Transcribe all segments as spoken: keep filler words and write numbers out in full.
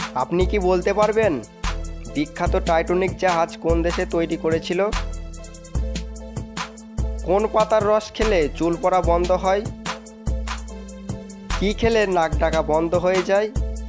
আপনি কি বলতে পারবেন বিখ্যাত টাইটানিক জাহাজ কোন দেশে তৈরি করেছিল? কোন পাতার রস খেলে চুল পড়া বন্ধ হয়? কি খেলে নাক ডাকা বন্ধ হয়ে যায়?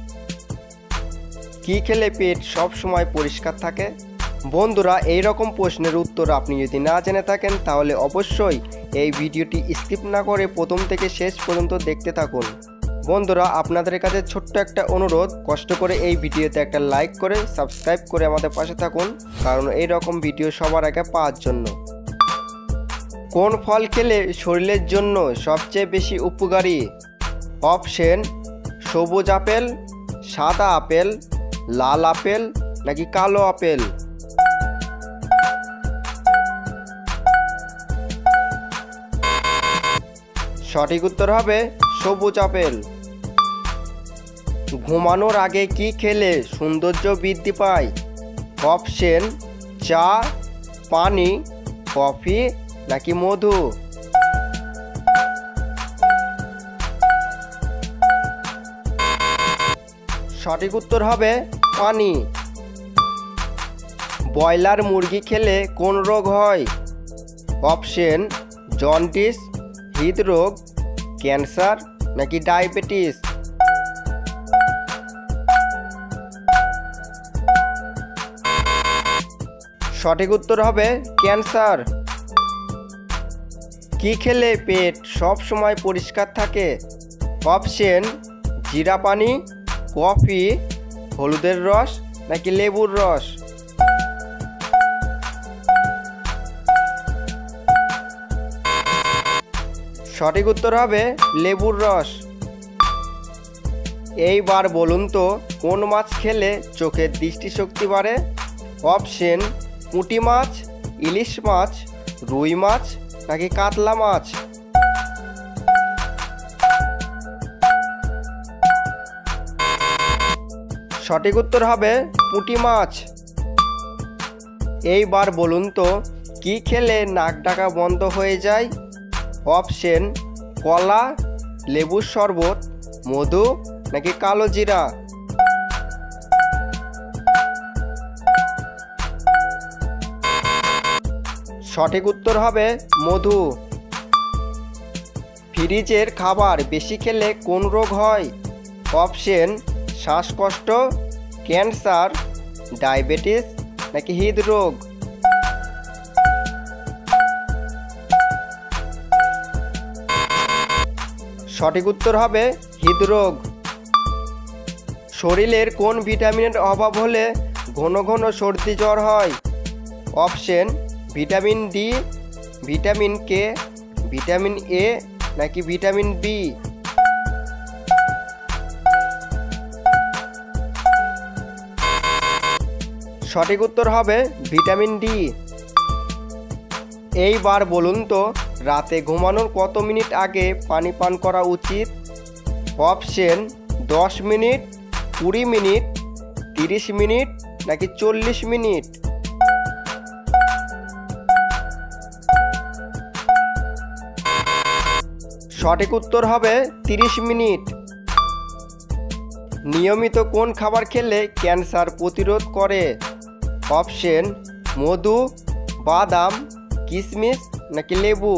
কি খেলে পেট সব সময় পরিষ্কার থাকে? বন্ধুরা, এই রকম প্রশ্নের উত্তর আপনি যদি না জেনে থাকেন তাহলে অবশ্যই এই ভিডিওটি স্কিপ না করে প্রথম থেকে শেষ পর্যন্ত দেখতে থাকুন। বন্ধুরা, আপনাদের কাছে ছোট্ট একটা অনুরোধ, কষ্ট করে এই ভিডিওতে একটা লাইক করে সাবস্ক্রাইব করে আমাদের পাশে থাকুন, কারণ এই রকম ভিডিও সবার আগে পাওয়ার জন্য। কোন ফল খেলে শরীরের জন্য সবচেয়ে বেশি উপকারী? অপশন: সবুজ আপেল, সাদা আপেল, লাল আপেল নাকি কালো আপেল? সঠিক উত্তর হবে সবুজ আপেল। ঘুমানোর আগে কি খেলে সৌন্দর্য বৃদ্ধি পায়? অপশন: চা, পানি, কফি নাকি মধু? সঠিক উত্তর হবে পানি। ব্রয়লার মুরগি খেলে কোন রোগ হয়? অপশন: জন্ডিস, হৃদরোগ, ক্যান্সার নাকি ডায়াবেটিস? সঠিক উত্তর হবে ক্যান্সার। কি খেলে পেট সব সময় পরিষ্কার থাকে? অপশন: জিরা পানি, কফি, হলুদের রস নাকি লেবুর রস? সঠিক উত্তর হবে লেবুর রস। এইবার বলুন তো, কোন মাছ খেলে চোখের দৃষ্টিশক্তি বাড়ে? অপশন: পুঁটি মাছ, ইলিশ মাছ, রুই মাছ নাকি কাতলা মাছ? সঠিক উত্তর হবে পুঁটি মাছ। এইবার বলুন তো, কি খেলে নাক ডাকা বন্ধ হয়ে যায়? অপশন: কলা, লেবুর শরবত, মধু নাকি কালো জিরা? সঠিক উত্তর হবে মধু। ফ্রিজের খাবার বেশি খেলে কোন রোগ হয়? অপশন: শ্বাসকষ্ট, ক্যান্সার, ডায়াবেটিস নাকি হৃদরোগ? সঠিক উত্তর হবে হৃদরোগ। শরীরের কোন ভিটামিনের অভাব হলে ঘন ঘন সর্দি জ্বর হয়? অপশন: vitamin D, vitamin K, vitamin A নাকি ভিটামিন বি? সঠিক উত্তর হবে ভিটামিন ডি। এইবার বলুন তো, রাতে ঘুমানোর কত মিনিট আগে পানি পান করা উচিত? অপশন: দশ মিনিট, কুড়ি মিনিট, তিরিশ মিনিট নাকি চল্লিশ মিনিট? সঠিক উত্তর হবে তিরিশ মিনিট। নিয়মিত কোন খাবার খেলে ক্যান্সার প্রতিরোধ করে? অপশন: মধু, বাদাম, কিশমিশ নাকি লেবু?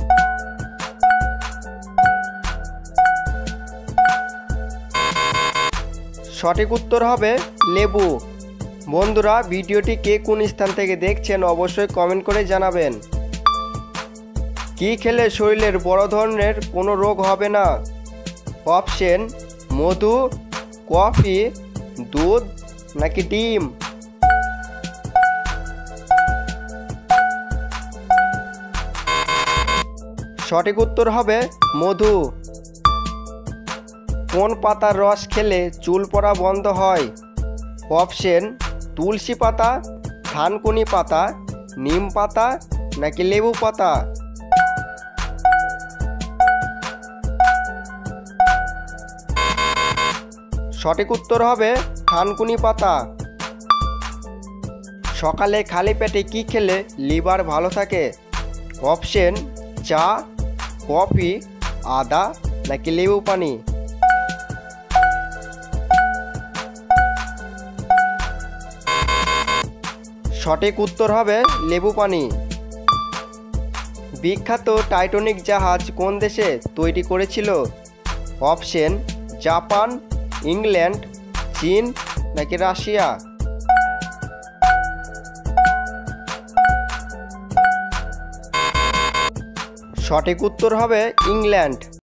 সঠিক উত্তর হবে লেবু। বন্ধুরা, ভিডিওটি কে কোন স্থান থেকে দেখছেন অবশ্যই কমেন্ট করে জানাবেন। কি খেলে শরীরের বড় ধরনের কোনো রোগ হবে না? অপশন: মধু, কফি, দুধ নাকি ডিম? সঠিক উত্তর হবে মধু। কোন পাতার রস খেলে চুল পড়া বন্ধ হয়? অপশন: তুলসী পাতা, থানকুনি পাতা, নিম পাতা নাকি লেবু পাতা? সঠিক উত্তর হবে থানকুনি পাতা। সকালে খালি পেটে কি খেলে লিভার ভালো থাকে? অপশন: চা, কফি, আদা নাকি লেবু পানি? সঠিক উত্তর হবে লেবু পানি। বিখ্যাত টাইটানিক জাহাজ কোন দেশে তৈরি করেছিল? অপশন জাপান, ইংল্যান্ড, চীন নাকি রাশিয়া? সঠিক উত্তর হবে ইংল্যান্ড।